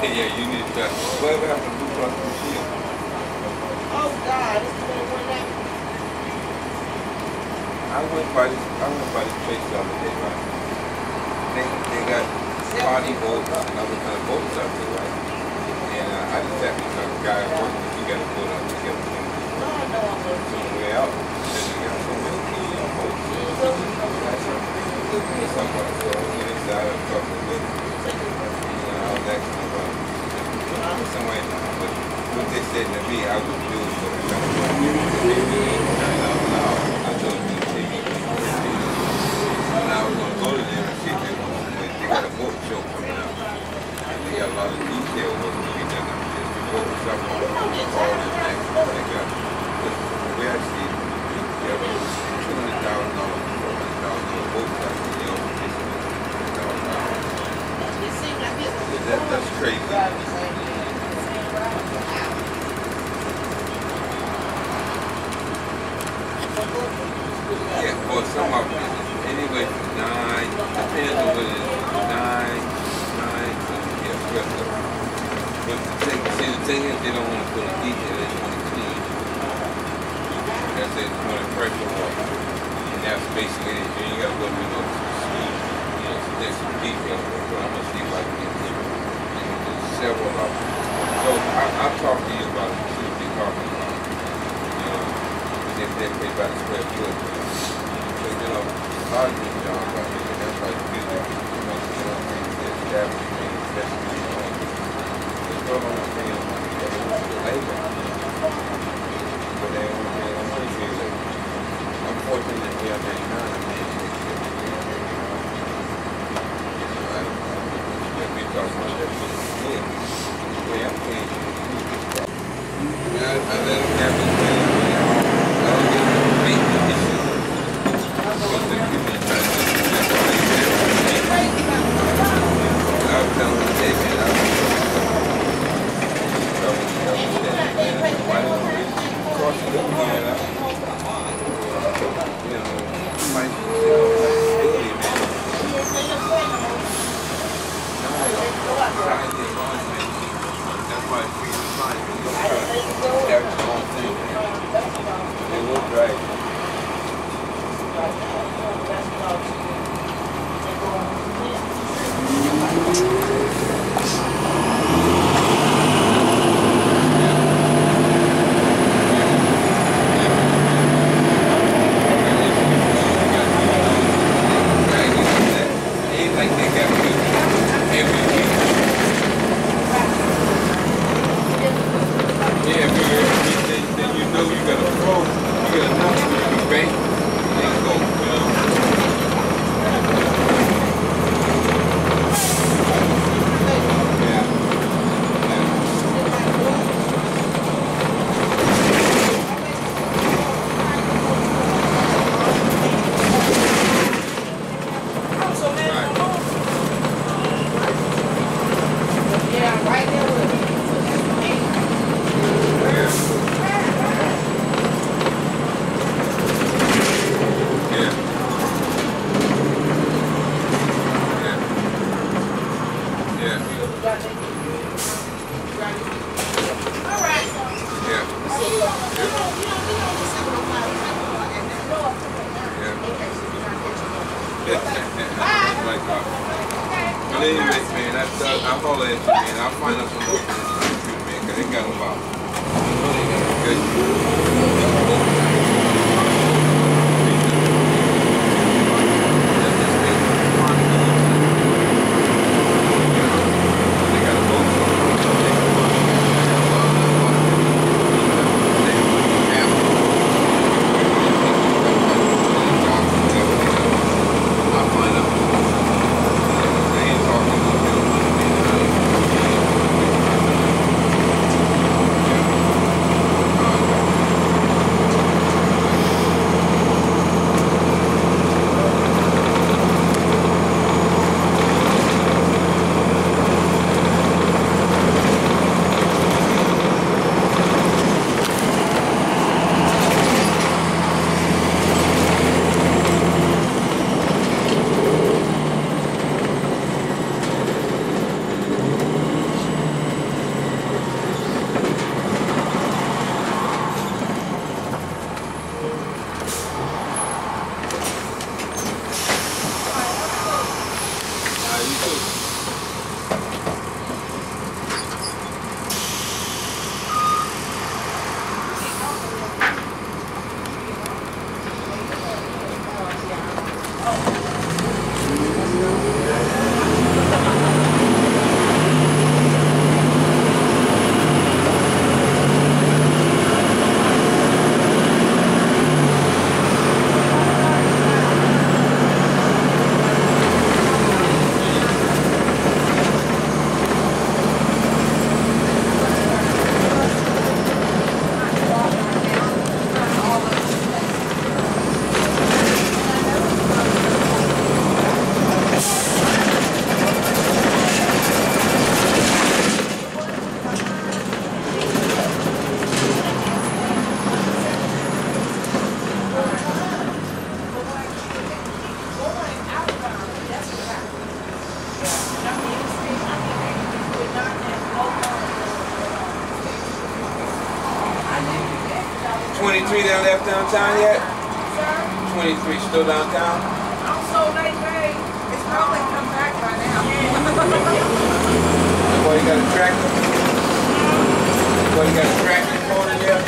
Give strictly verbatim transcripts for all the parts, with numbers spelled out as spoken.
Yeah, you need to. Whatever happened to Blue Cross Blue Shield? Oh God, this is the one that. I went by this. I went by this place the other day, right? They they got party boats and other kind of boats out there, right? And uh, I just happened to know a guy at work that you got to put on to get them No, I know I'm going to. way out. And they got so many kids on boats. Somebody so I went inside and talked to them. And uh, I was asking about somebody, but what they said to me, I would do it. But I got to out loud. I told them to take it. And I was going to go to them and see if they want to. They got a boat show coming out. And they got a lot of detail work to be done. Just before the summer, all this next. They got, we actually, we have a two hundred thousand dollars, four hundred thousand dollars boat price. You know, It seems like it's a that, that's crazy. Yeah, well, some of them, anyway, nine, depends on what it is, nine, nine, yeah, twelve. But the thing, see, the thing is, they don't want to put a detail, they just want to clean. That's it, they want to pressure water. And that's basically it, you got to go through those, you know, there's some details, but I'm going to see if I can get them. There's several of them. So I, I'll talk to you about it, see what they're talking about. You know, if they're paid by the square foot. Because, you know, a lot of these jobs, I mean, that's why you do that. You know, you know, they're establishing things, especially, you know, they still don't want to pay them money, they want to labor. But they don't want to pay them money for your labor. Unfortunately, we are very none of them. We talk about that shit. Yeah. The way I'm paying you. I, I let them have it. I don't get them to make the issue. Because they give me time to do that. I was telling them, hey man, I was why don't we cross the line out? You know, you might say, hey man. That's why it's free to find. You don't try to establish your own thing. They will drag you. Ain't like they got me every week. Yeah, if you're every week, then, then you know you got a pro, you got a number you can bank, and go, you know. But anyway, man, that's, uh, I'll holler at you, man. I'll find out some more for this man, because they got them out. Good. not left downtown yet? Sir? twenty-three still downtown? I'm so late, babe. It's probably come back by now. Boy, you got a tractor? Boy, you got a tractor corner there?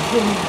Boom.